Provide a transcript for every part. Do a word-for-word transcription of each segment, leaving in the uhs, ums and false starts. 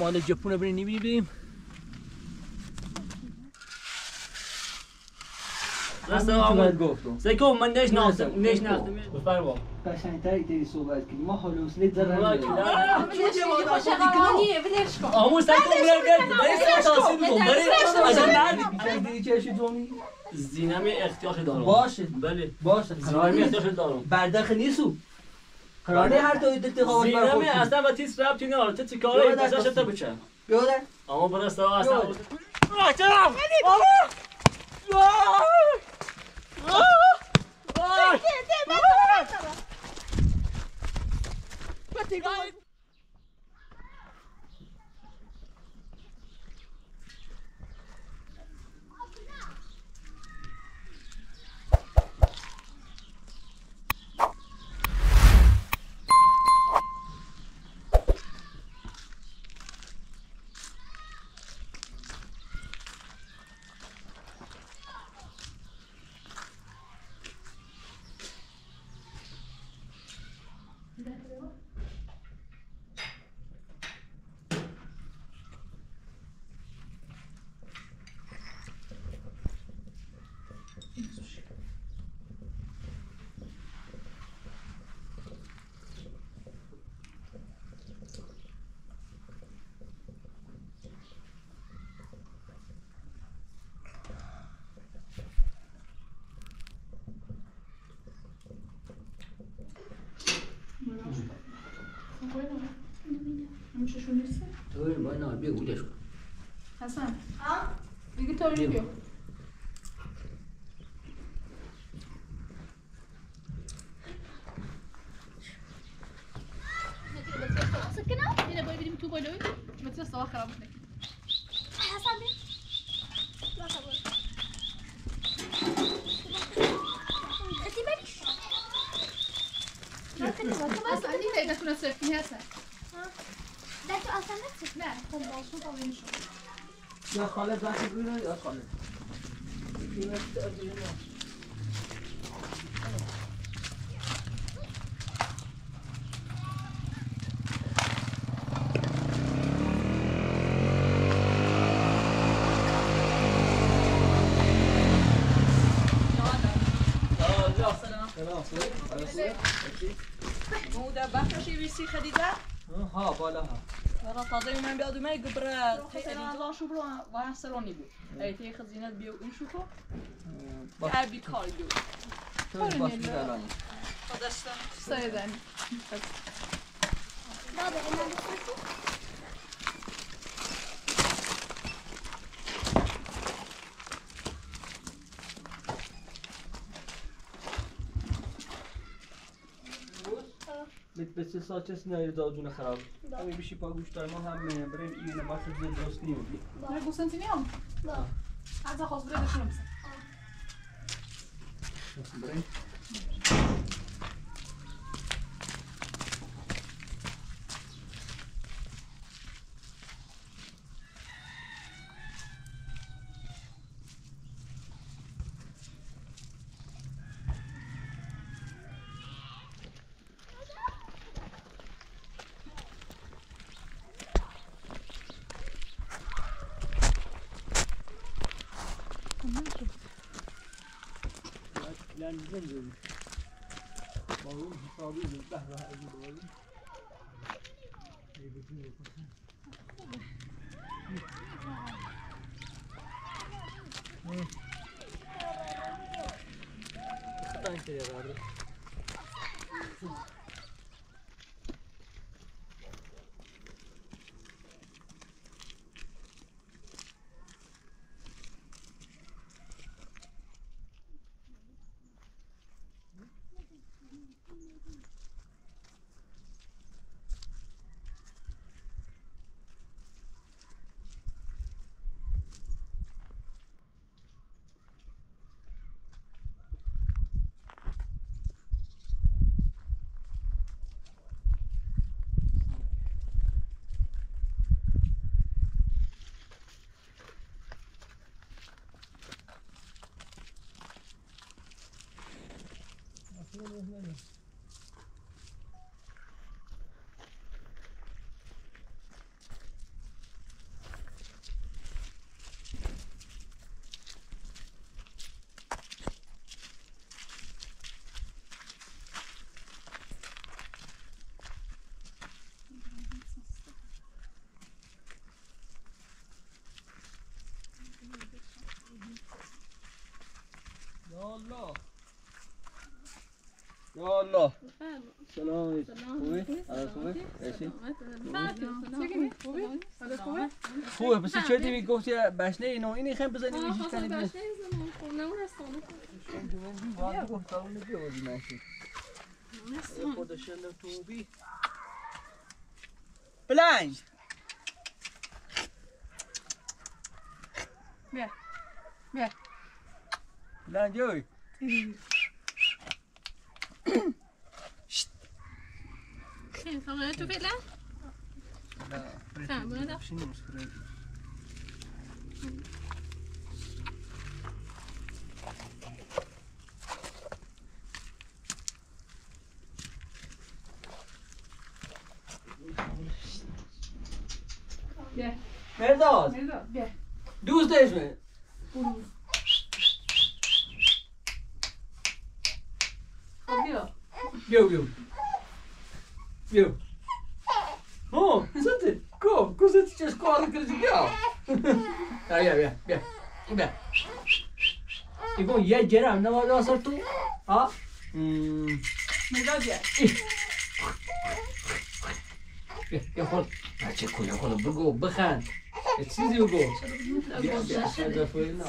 مال ژاپن بریم نمیبینیم. راست گفتم. سکو من نش ناختم نش ناختم. بفرما. قشنگ‌تر ایتری صحبت کنیم. ما حال و حوصله داریم. آموز سکو میار بیار. برای تاثیر بکن. برای اجازه ندید. دیدی چه چی دومی؟ زینم اختیار دارم. باشه. بله. باشه. قرار اختیار دارم. برداخل نیستو. قراره هر دو انتخابات زینم اصلا با تیس رابطی نداره. تو چیکاره بساش تا بچه. بیاده. اما برای سوا اصلا. راجم. Thôi mới nói biểu của được. Hasan. Ha? Bilgi törevi yok. سكنه هنا باي بدي تو باي لوي بس صوا خراب لك حسن لا صبر انت مالك ما كنت بس عندي اذا كنا ساكنين هسه لا تو اصلا نفسك لا خذ شو طويل شو يا خالد راح تقول يا خالد مودا بخشی ویسی خدیده؟ ها بالاها. ولی تازه من بیادم ای گبره تینا الله شو برو و سرانی بود. ای تی خزینه بیو این شو کو؟ که بی کاری بیو. باش می‌دانم. خداشتم. سایدن. بابا انا بس بس ساچس نه داجون خراب. اگه بشی پا گوش دار ما هم بریم اینه باشه زن درست نیومدی. نه گوسنتی نیام. لا از خواست بده شنو بس. بریم. زنجبیل با اون حسابی به بهره از این ای بدون بکنم خطا انت يا غارب یا الله یا الله سلام خوبی؟ خوبی؟ خوبه؟ خوبه بس چه دیگه گفتی بشنه اینو اینی خیلی بزنی میشی کنی بیاد بیا گفت اون بیادی ماشی خودشون تو بی بلنج بیا بیا بلنج اوی خیلی خواهد تو فعلا؟ نه بله. شنو مشكلة بیا مرداد بیا دوست اسمه خب بیا بيو بيو بيو Oh, senti, come? Cosa c'è scuola che ci abbiamo? Dai, via, via, via. Via. Dico, ieri c'era una volta sortu? Ah? Mm. نگاه بیا يا خل. بچه کجا خل بگو بخند. یه چیزی بگو. بیا بیا شده فیلنا.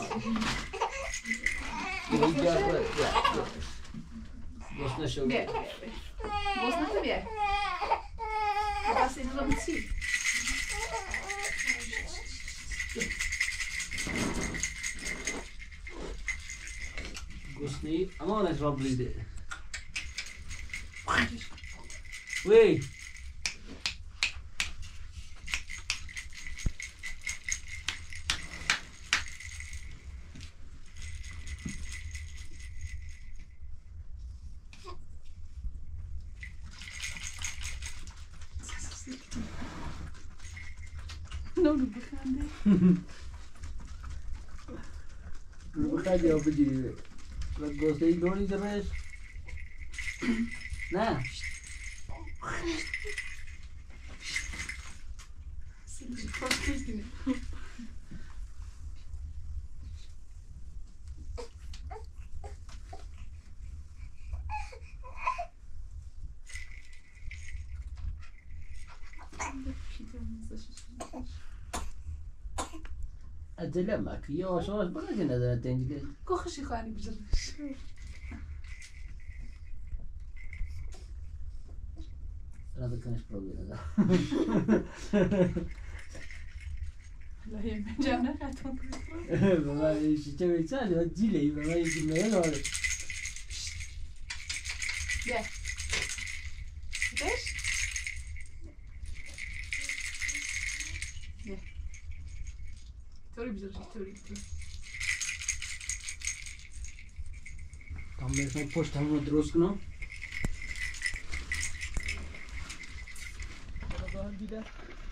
بیا بیا بیا. گوش نشو. بیا باز نکن بیا بس اینو رو بچی گوشنی اما آنش را بلیده. وی. نونو بخنده رو بخواد یا بگیری و گوسته ای دونی درش نه اتلمك يا شو بقى كنا ده تنجي کوخشی خواهی بجرد هذا كانش بروبلم هذا لا هي من جانا خاتون بابا ايش تسوي ثاني تجيلي بابا يجي ما ينور بیا بش بیا توری بجرد توری توری tam بهشون پشت همون درست کنم دیده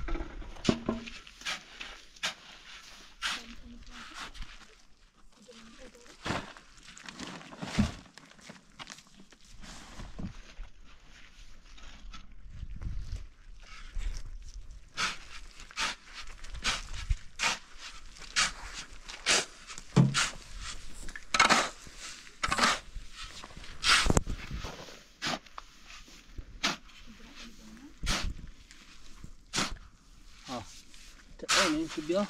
این که بیا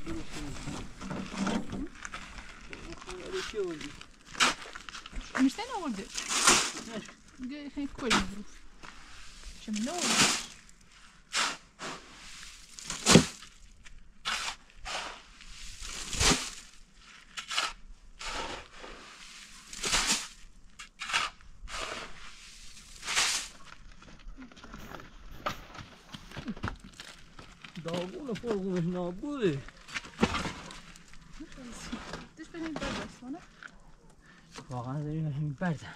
مش تاني أول ده ده خلينا كل الظروف عشان من الأول داغونه فرقمش نابوده تش بهني برد أصلا واقعا داریم همین برده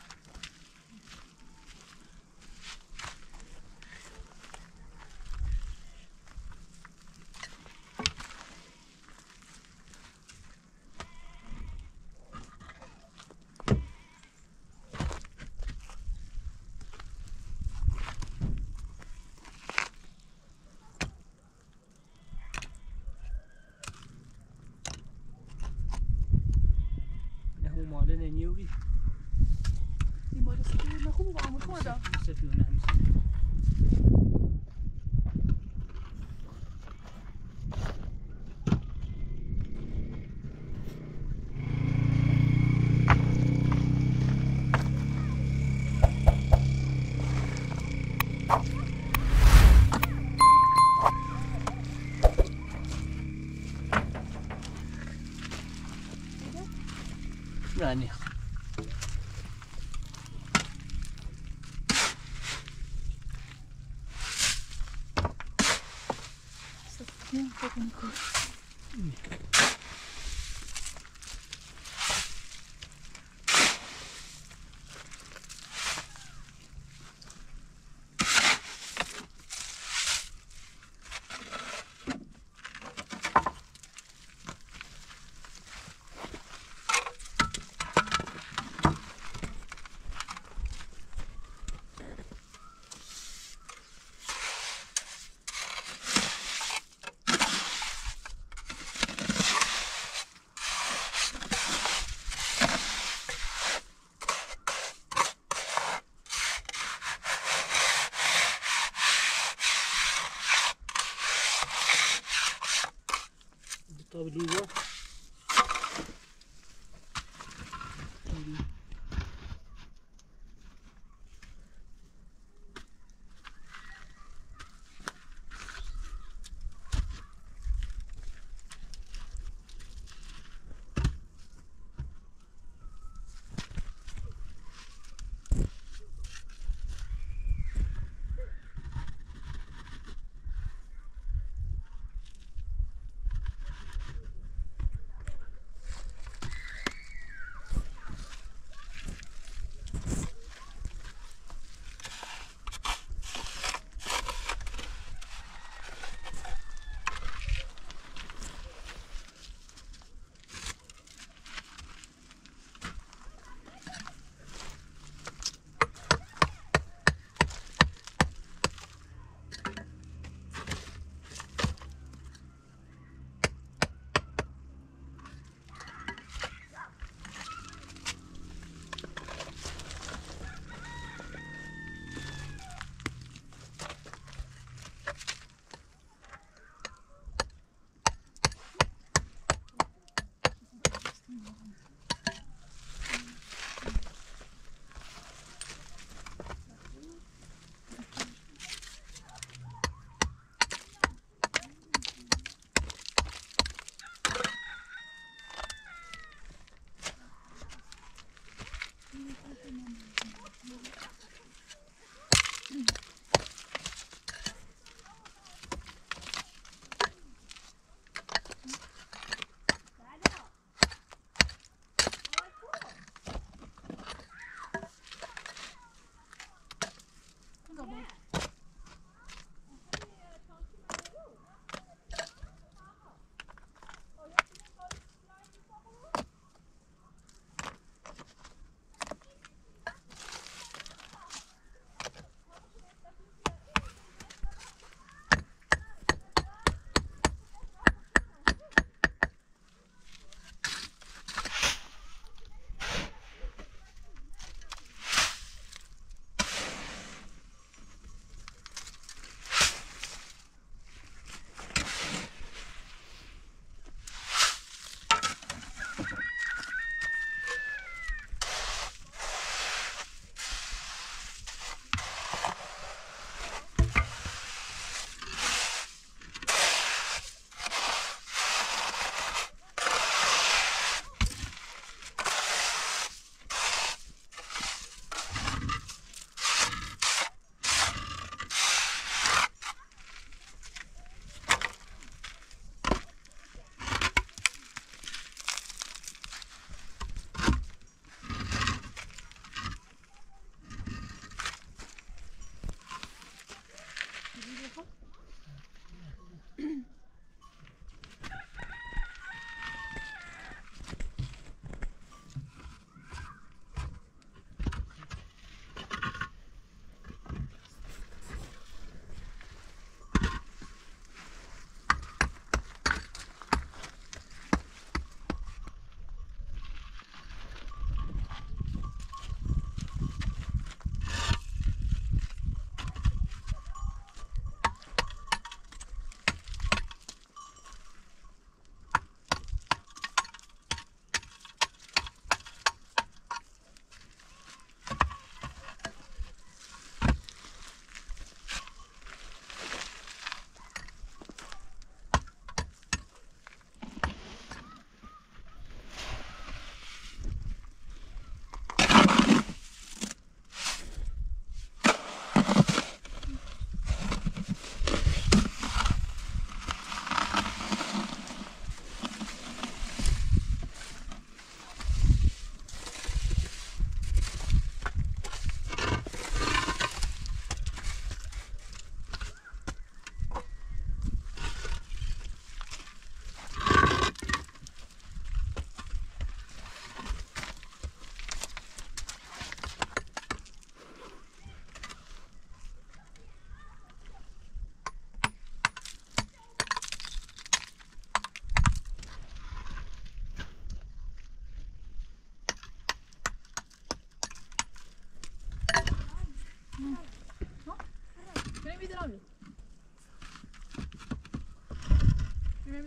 ماله نيوري دي ماله سكين نخوب عم خورا سفيو نعم يعني سكين فوق نكون طب ليوا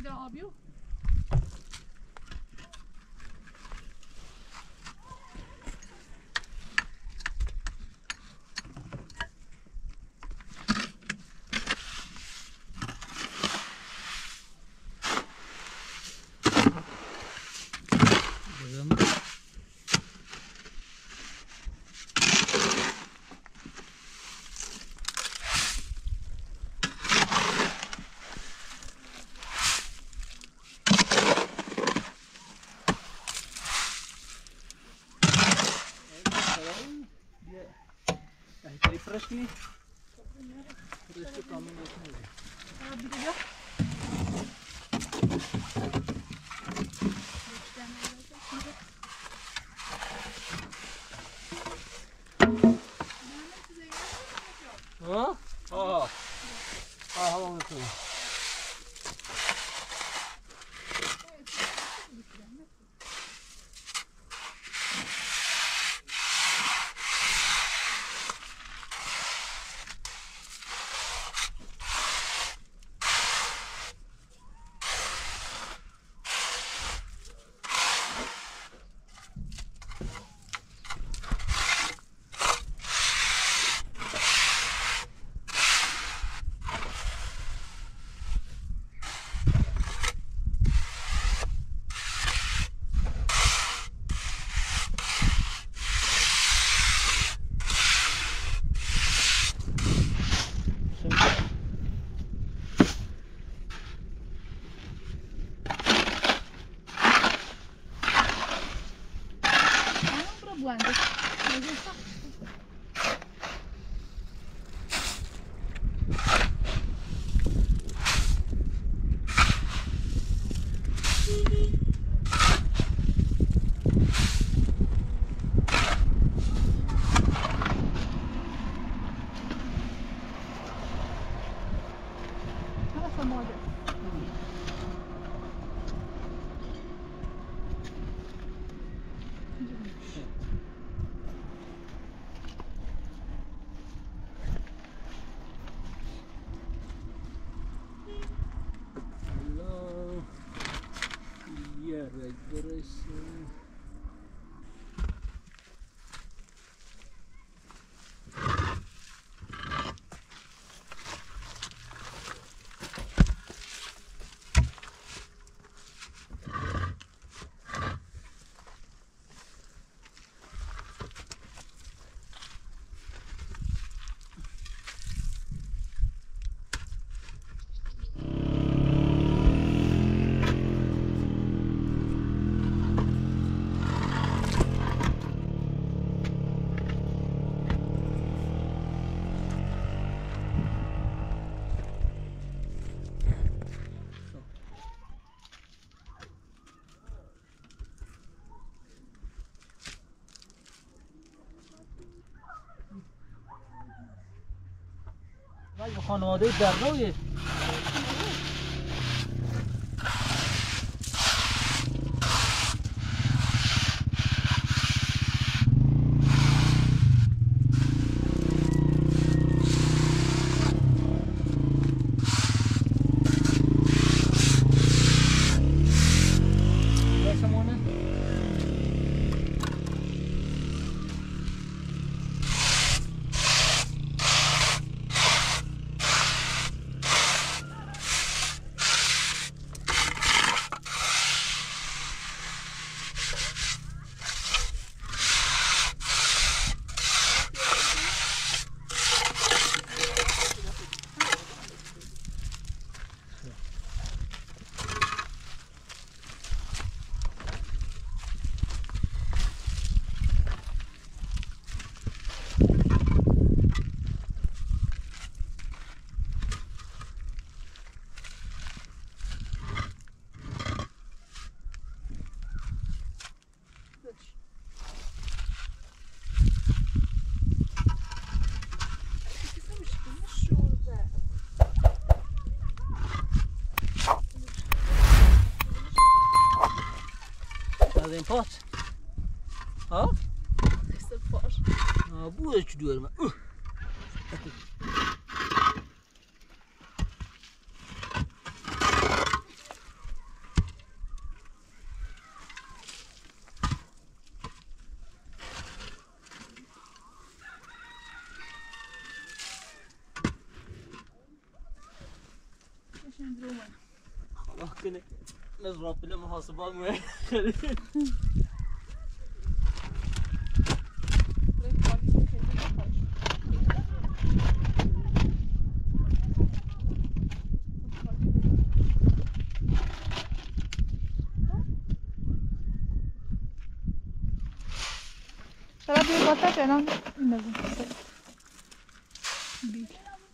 ده آبیو Прошли. Прошли камень возьму. А, бери. А? А. А, вон это. وای خانواده در روی این پات ها است پاش ها بوی چی دور من نگاه کنه مزرابل محاسبات مهم خرید Sarà più importante non Big.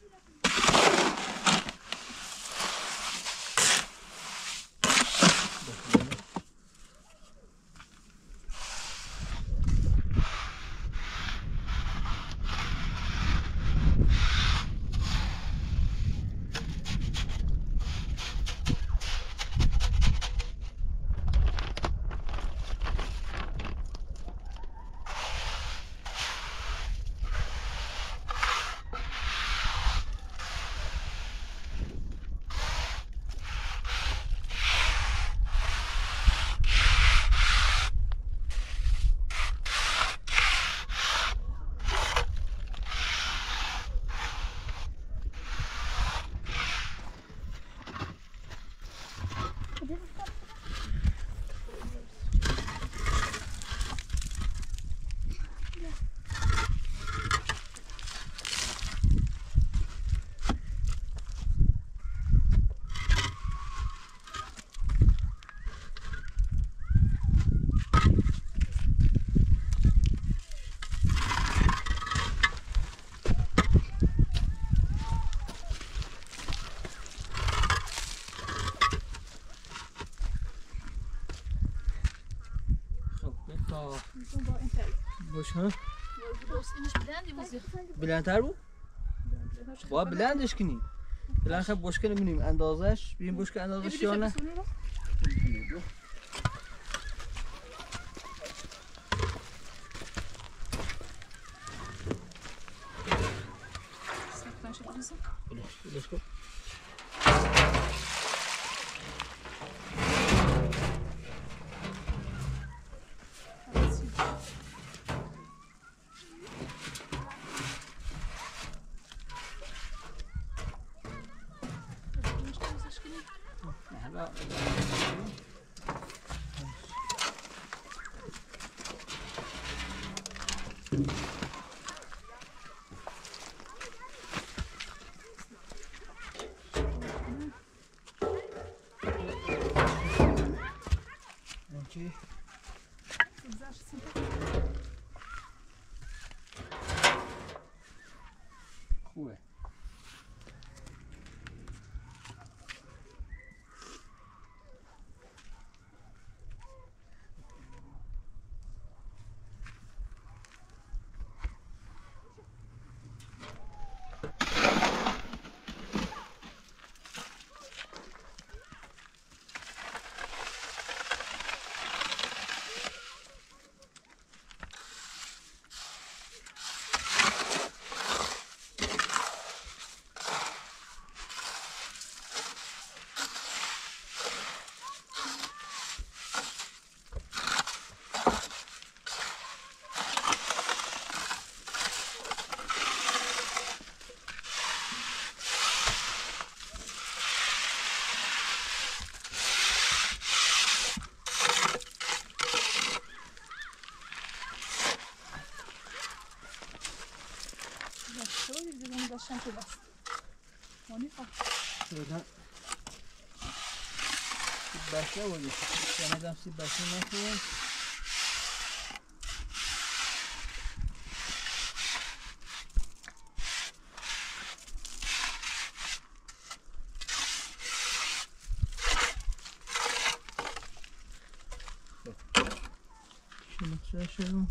باش ها اینش بلندی وزی بلندتر بود باید بلندش کنی بلند خب بشکه نمونیم اندازش ببین بشکه اندازش یا نه بلش کن اوکی خوبه داشتم تو بست مانی خواه شدن سیب بسته بودی شنیدم سیب بسته نخورم شنیده شدم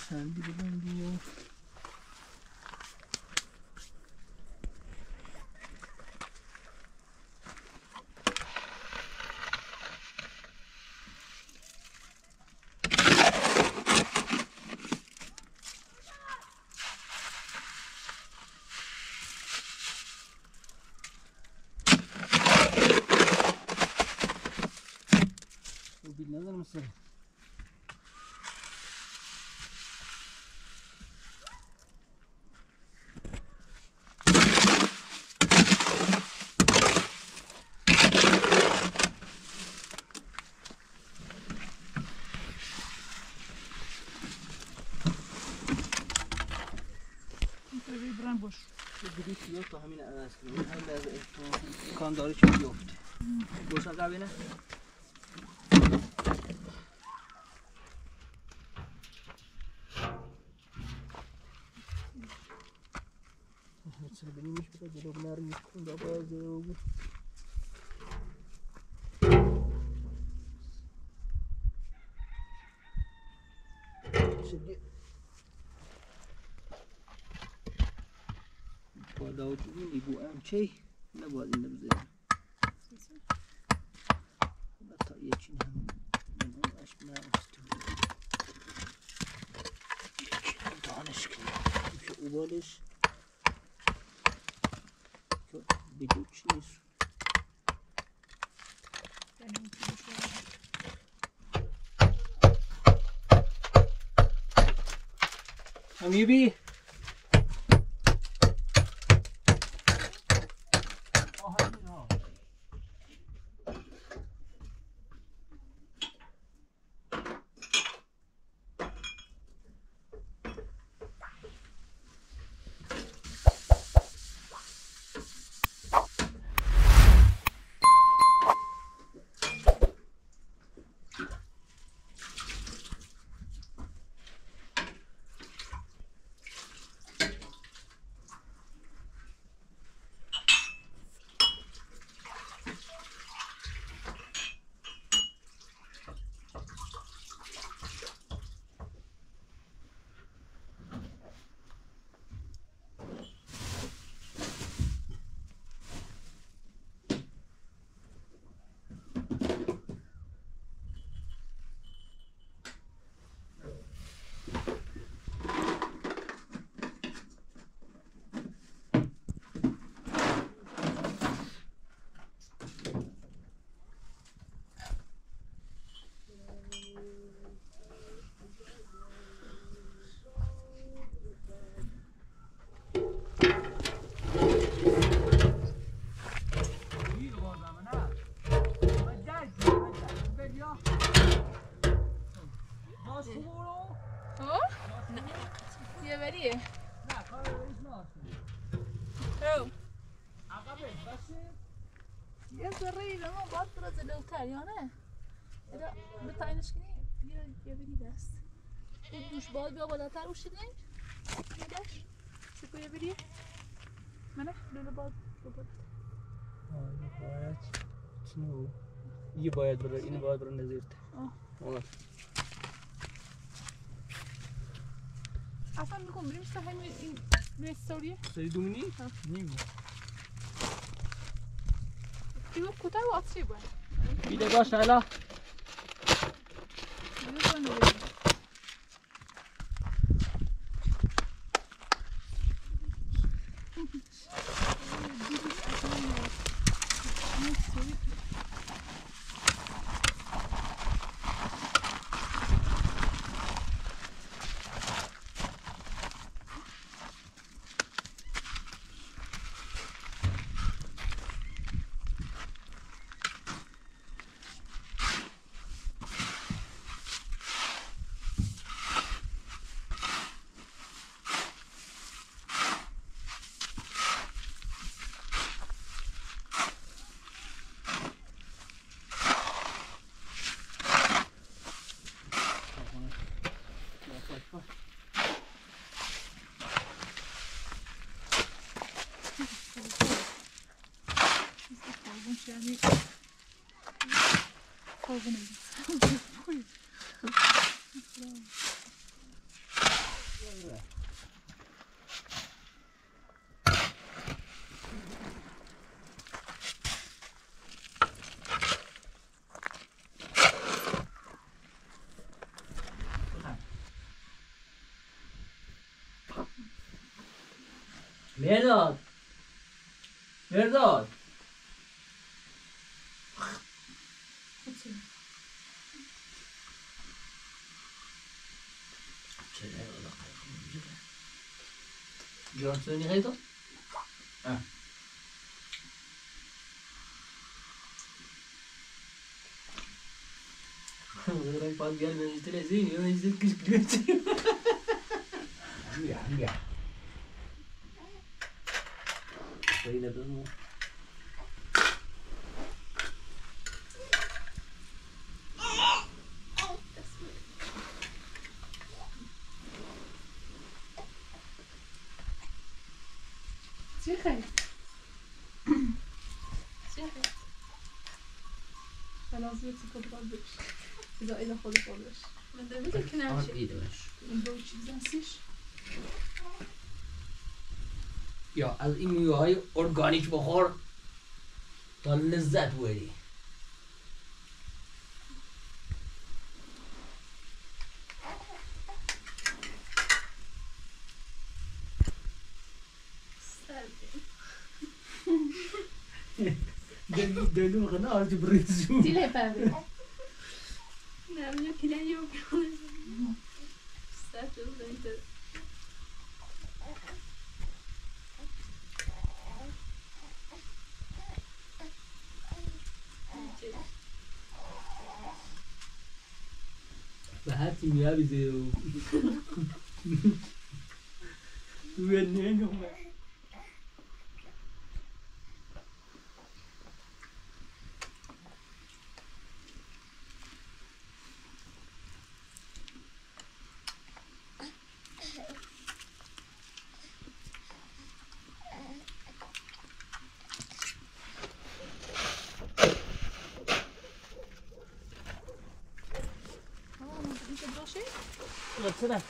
چندی بلندی و بیل ندارم مثلا برن باش دیگه چیزا تا همین عوض کنیم هم به امکان داره چی بیفته باش عقب اینه مثلا بنیمش بده جلو نرمیش کن دا بازه و شدی بالا و جون ایبو هم چی نباید این نبزه تا یکی هم من اون عشق نرمستم یکی هم دانش کنیم میشه اوبالش که بدو چی نیست حمیبی یه بریه نه کار رویش ناشه او عقبه باشه یه ذره اینا باید برا جلوتر یا نه؟ اینا بتاینش کنی یه یه بری دست این دوش باید بیا بالاتر اوشیدین میدش شکو یه بری منه لولو باید بیا بالاتر آه باید چنو یه باید برا اینو باید برا نزیرته آه اصلا میگم بریم سه همین این رستوریه سری دومینی؟ نیمو دیگه کتای و آتشی باید بیده باش حالا دیگه باید نبریم Yani kovgun edin. مرداد مرداد جان سونی خیلی غير بعض قال من التلفزيون يوم ينزل كشكلوت يا يا وين بنو سيخي سيخي خلاص يمسك الضبش إذا إذا خذ الضبش من دمتك كنا شيء من دوتش بزنسيش یا از این میوه های ارگانیک بخور تا لذت بری. دلو دلو غنا آرتی بریزو دیله پاوی نه بیا کلن یو سرد رو دنیده به هر تیمی ها بیزه رو توی نگم Baksana.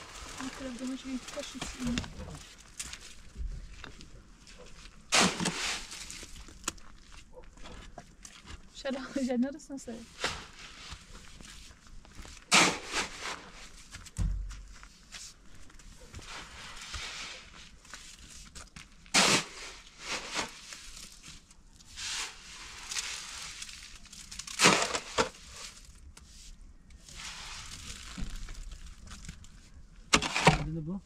Şöyle hoca neresin sen? Ne bu?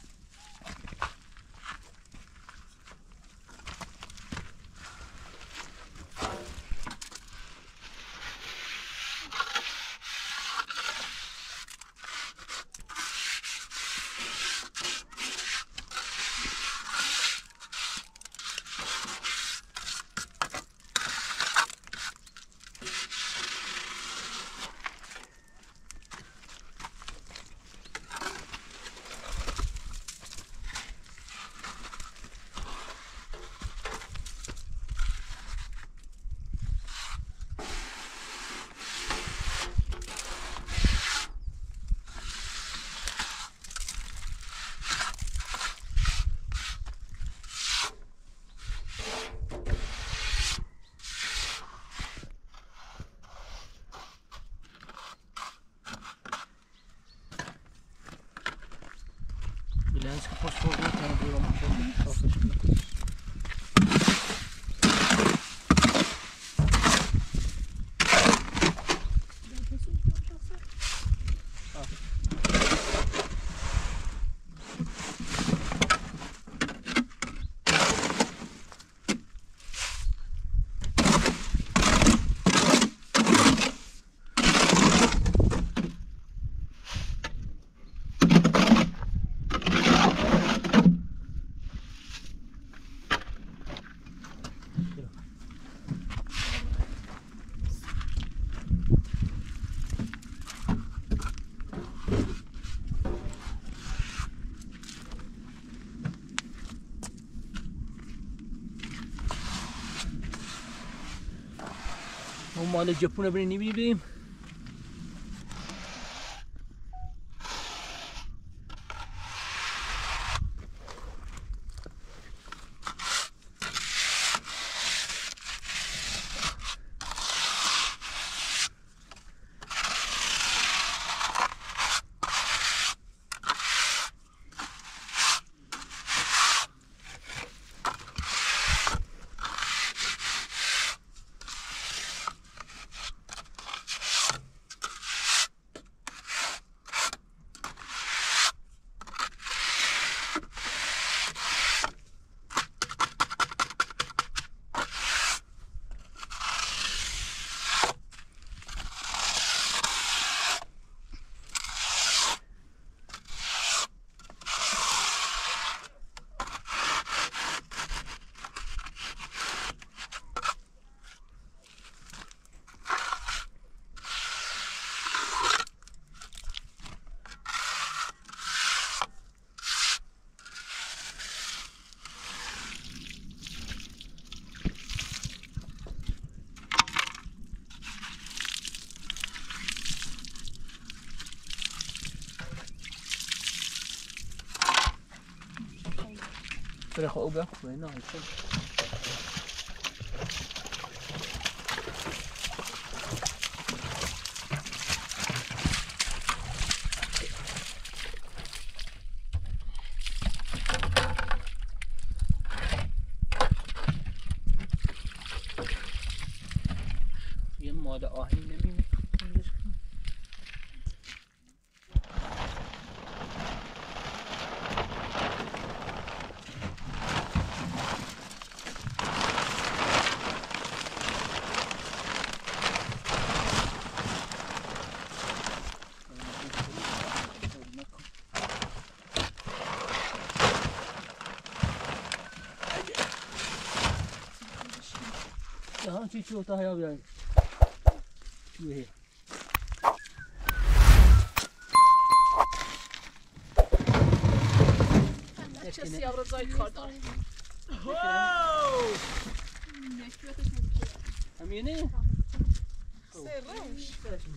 Bilanço que posso fazer para ver uma coisa. ما مال ژاپن بریم نمی‌بینیم. برای خواه او بیا خوبه نه یه ماده آهنی نبینه ها چی چی اتاق یا بیایی چیه چه سیاه رضایی کار داره همینه سه روش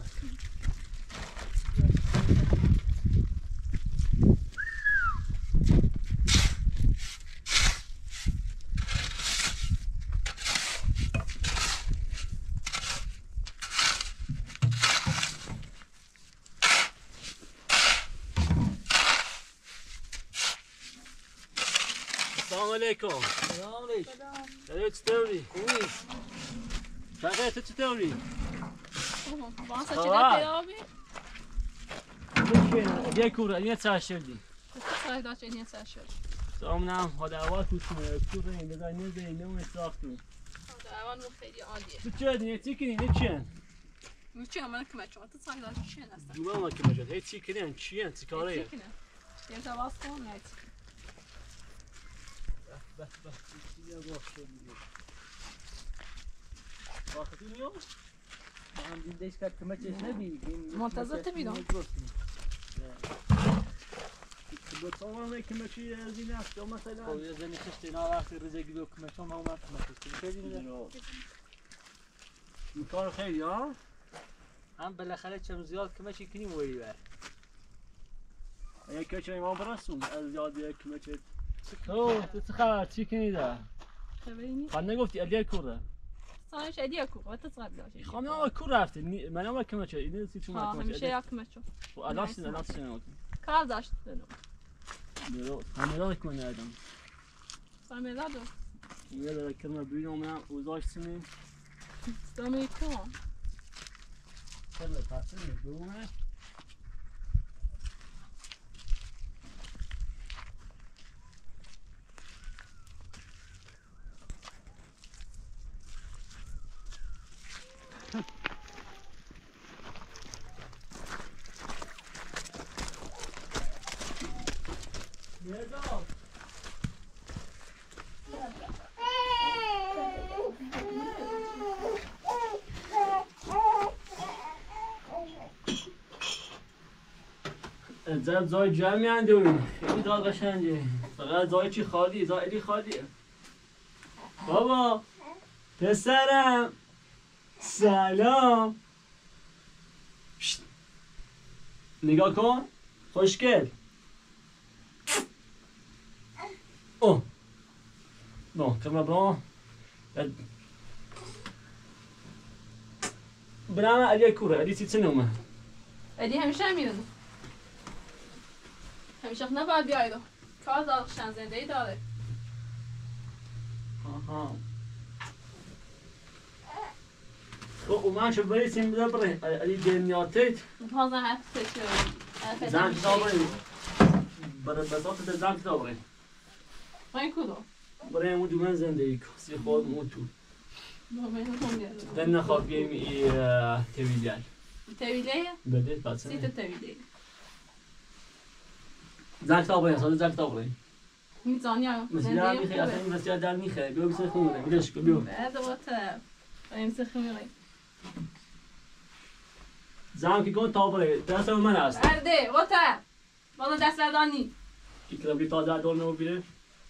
السلام عليكم. سلام علیکم شلونك تستوري؟ خوبی شغلت تستوري؟ واسه چه پیامی دي كورة دي تساشردي. سایه داشت اینی سرشد سلام هذا اول كورة كورة إذا كان نزل نوم ساختو. اوان مو خیلی عالیه تجد نيتي كني نتشين. میچه من کمک شما تو سایه داشت چی هستن جوا ما كم جد هي تي كني نتشين تكاريه. یه تواس کن نیت بس بس يا روح باخذ اليوم. ما هم دیدش که کمچش نبی منتظر تبیدم بتصور لك كمشي زينات او مثلا. خب یه زنی خشتی نه وقتی رزگی بیو کمچ هم اومد کمچش خیلی مكان خير ها؟ هم بالاخره چم زیاد کمچی کنیم وی بر يا كشي ما برسوم الزياد يا كمشي. اوه تتخيل تي كني ده. ببینی خلنا قلتي اليا كوره. سایش ادیا کو و تو صاحب داشت خلنا اول كوره رفت من اول كمشي اذا نسيت شو ها ما همیشه كمشي. یک کمچو والله انا انا کار داشت دنو انا انا لك من ادم. سامی دادو يلا كلمه بينهم انا وزاش سنين. سامی کن يلا تعطيني بومه. زاد زای جمعی اندوین خیلی داد قشنگه فقط زای چی خالی زای ایلی خالیه بابا پسرم سلام شت. نگاه کن خوشگل اوه نه کمرا برام برام علی کوره علی سی نومه ادی همیشه هم میدونم همیشه نباید بیایدو کار داشتن زنده ای داره آها او من شو بريسين بدبره اللي دنياتيت هذا هفته زان دبره برا بساطه زان دبره وين كودو برای مو دومن زندگی کسی خود مو تو دن نخواب بیم ای تویلیال تویلیه؟ بده پس سی تا تویلیه زن دبره اصلا زن دبره میزانی ها مثلا میخوای اصلا این مسیح در میخوای بیو بسه خونه بیدش کن بیو بعد وقت بایم سخی میریم زن که کن دبره دست من است برده وقت بالا دست بردانی که کلابی تا در دور نمو بیره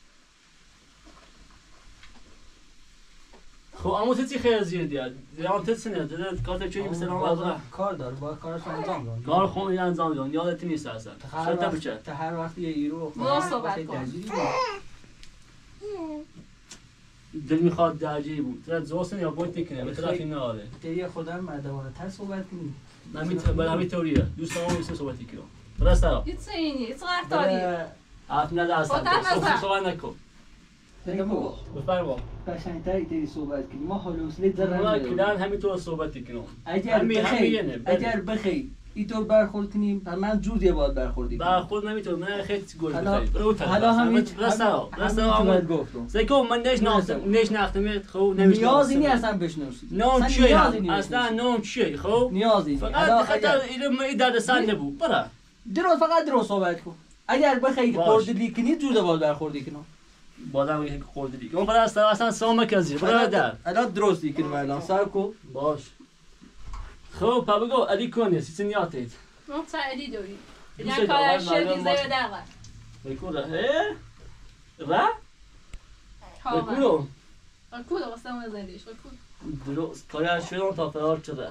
خب اما چی خیلی زیادیه زیاد تسنه داد کارت چی مثلا واقعا کار داره با کارش انجام داد کار خون یه انجام داد یادت نیست اصلا هر شد وقت بچه تا هر وقت یه ایرو با صحبت کن دل میخواد درجه بود تو زوستن یا باید تکنه به طرف این ناره تری خودم مردوانه تر صحبت کنیم من میتونم همین تئوریه دوست دارم میشه صحبتی کنم راست دارم یه چینی چه رفتاری حرف نده اصلا صحبت صحبت نکن بگو بفرما قشنگتری تری صحبت کنیم ما حال حوصله ما دارم کلان همینطور صحبت کنم اگر بخیر اگر بخیر اینطور برخورد کنیم من جور یه باید برخوردی برخورد نمیتونم من خیلی گل حالا بخیر حالا همین راست دارم راست دارم دارم سیکو من نش ناختم نش ناختم خو نمیشناسم نیازی نیست اصلا بشنوسی نام چیه اصلا نام چیه خو نیازی نیست فقط خاطر اینو ما ایداد سنده بود برا درست فقط درست صحبت کن اگر بخیر خوردی کنی جور باید برخوردی کنم بادم یک خوردی اون برا اصلا اصلا سوم کازی برا در الان درست کنیم الان سر کو باش خب پا بگو علی کنی سیسنیاتید ما تعالی داری دوست یه کار دارم، شدی مردم زیر باش. دقیقه بگو را اه را کامل بگو رکود واسه زندگیش رکود درست کاری شدم تا فرار شده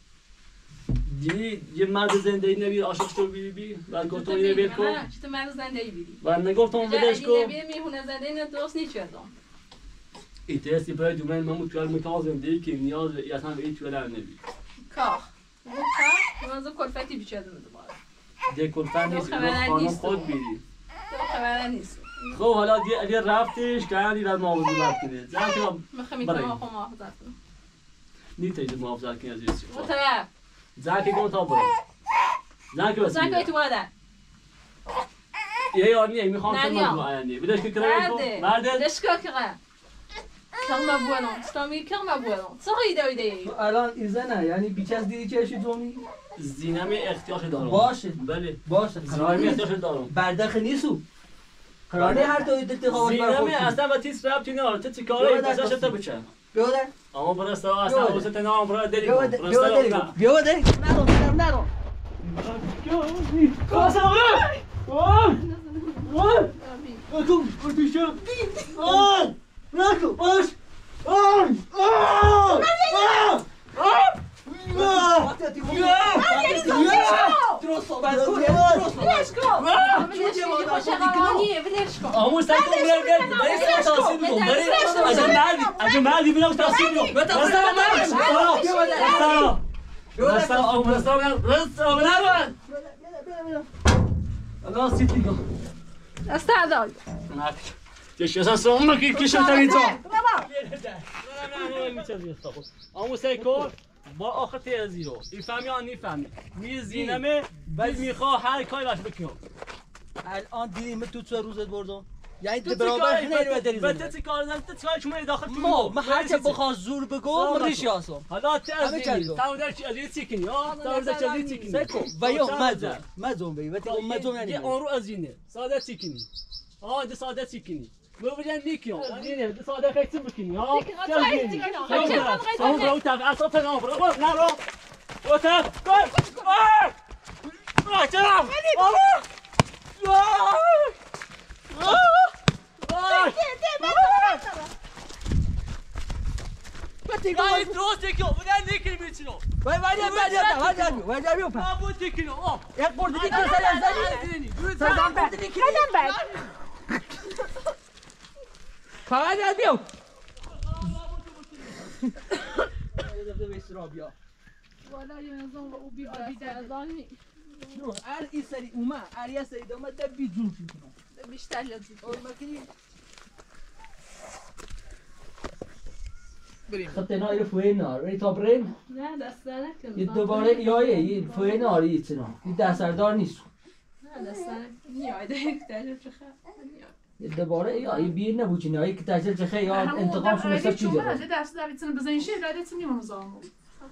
دیدی یه مرد زنده نبی عاشق تو بی بی و گفتم اینو ول کن چطور مرد زندگی بیدی و نگفتم ولش کن نبی میهونه زنده اینو درست نیچردم ایتسی برای دومن من متوال متاز زندگی که نیاز اصلا به هیچ ولا نبی کاخ کاخ من از کلفتی بیچردم دوباره ده کلفن نیست خانم خود بیری تو خبر نیست خب حالا دی دی رفتش که علی را محافظت کنه زن که میخوام اینو خودم محافظت کنم نیتید محافظت کنه عزیز مترف زن که گفت تا برو زن که زن که تو باید یه یار نیه میخوام تو مجموعه آینده بدش که کرایه تو مرده دشکا که کلمه بولم اسلامی کلمه بولم چه ایده ایده ای الان ایزنه یعنی بیچ از دیدی چه دومی زینم اختیارش دارم باشه بله باشه زینم اختیارش دارم بردخ نیستو قراره هر تو اتفاقات زینم برخورد اصلا با تیس رابطی نداره تو چیکاره بزاش تا بچه بیاده اما برست اصلا واسه تنام برای دری بیاده بیاده بیاده نرو نرو نرو کاسا آه آه اکو کتیشو آه نکو باش آه آه آه درست صحبت کن درست ولش کن ولش کن آموز تا کن برای برای برای تاسیب کن برای اجا مردی اجا مردی بینم تاسیب کن رستا مرد رستا رستا آموز رستا مرد رستا مرد الله سیتی کن استعداد نک تیش اصلا سوم کی کشم تمیزا آموز کن با آخر تیزی رو ایفهمی یا نیفهمی میزینمه ولی میخواه هر کاری باش بکنم الان دیدیم تو چه روزت بردم یعنی تو برابر خیلی و داری زنی تو چی کار زنی تو چی شما داخل ما ما هر چه بخواد زور بگو ریش یاسم حالا چه از همه چیز این تا در چی از این چیکنی ها تا در چی از این چیکنی و یا مزون مزون بی و تو مزون یه نمی آن رو از اینه ساده چیکنی آه ده ساده چیکنی مو بجن میکیو اینه ده ساده خیلی بکنی ها چه از این اون رو تا اصلا فلان برو نه رو وتا گل آه آه چرا Vai trote aqui, ó. Mulher nem que me tirou. Vai vai vai vai vai vai vai vai vai Ah, vou ter que não, ó. É por de que sai azali. Sai da pé. Sai da pé. Fala já viu. ولا ينظم وبيبقى No, ar isari uma, ar isari da uma da bizun fikrım. بیشتر لذت Olmakini. خط نار فوی نار ولی تا بریم نه دست در نکن یه دوباره یایه یه فوی نار یه چنا یه دستردار نیست نه دست در نکن نیایده یک تجربه چخه یه دوباره یا یه بیر نبوچی نه یک تجربه چخه یا انتقام شما سب چی داره درس دویتون بزنین شه دادتون میمونم زامو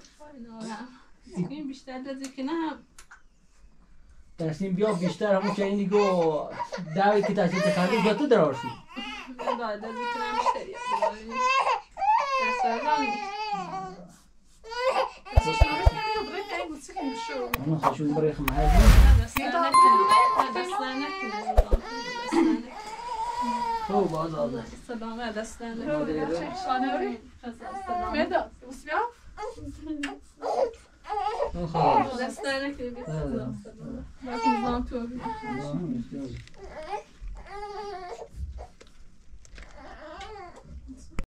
این بیشتر لذت که نه درسیم بیا بیشتر همون چه اینی گو دعوی که تجربه چخه با تو درارشی داده لذت که نه بیشتری دست در نکن انا خشون بريخ معايا دست در نکن دست در نکن هو بعض هذا سلامه دست در نکن شانه مداد وسبيا خلاص دست در نکن لكن نظام تو